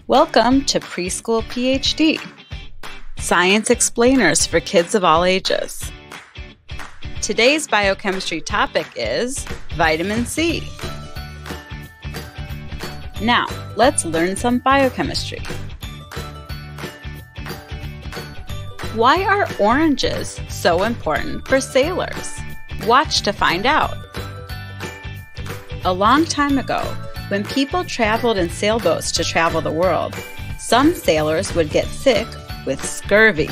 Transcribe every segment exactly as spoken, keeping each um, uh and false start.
Welcome to Preschool PhD, Science Explainers for kids of all ages. Today's biochemistry topic is vitamin C. Now, let's learn some biochemistry. Why are oranges so important for sailors? Watch to find out. A long time ago, when people traveled in sailboats to travel the world, some sailors would get sick with scurvy.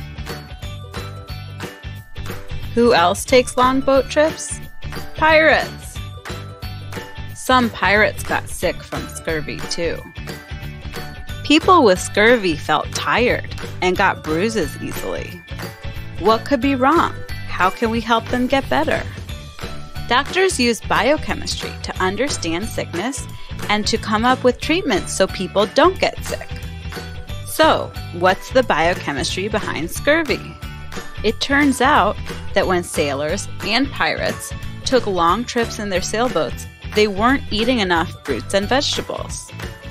Who else takes long boat trips? Pirates! Some pirates got sick from scurvy too. People with scurvy felt tired and got bruises easily. What could be wrong? How can we help them get better? Doctors use biochemistry to understand sickness and to come up with treatments so people don't get sick. So, what's the biochemistry behind scurvy? It turns out that when sailors and pirates took long trips in their sailboats, they weren't eating enough fruits and vegetables.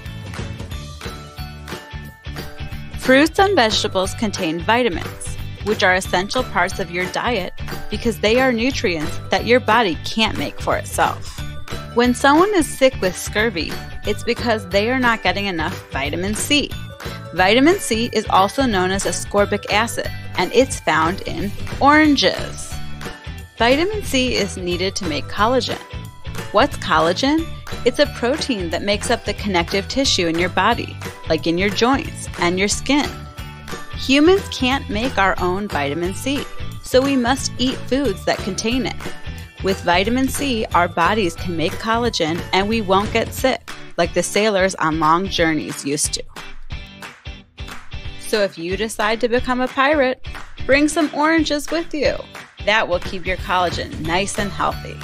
Fruits and vegetables contain vitamins, which are essential parts of your diet because they are nutrients that your body can't make for itself. When someone is sick with scurvy, it's because they are not getting enough vitamin C. Vitamin C is also known as ascorbic acid, and it's found in oranges. Vitamin C is needed to make collagen. What's collagen? It's a protein that makes up the connective tissue in your body, like in your joints and your skin. Humans can't make our own vitamin C, so we must eat foods that contain it. With vitamin C, our bodies can make collagen and we won't get sick, like the sailors on long journeys used to. So if you decide to become a pirate, bring some oranges with you. That will keep your collagen nice and healthy.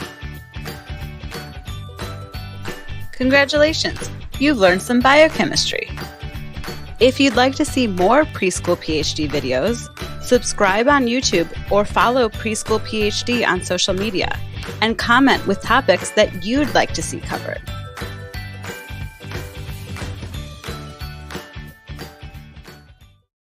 Congratulations! You've learned some biochemistry. If you'd like to see more Preschool PhD videos, subscribe on YouTube or follow Preschool PhD on social media and comment with topics that you'd like to see covered.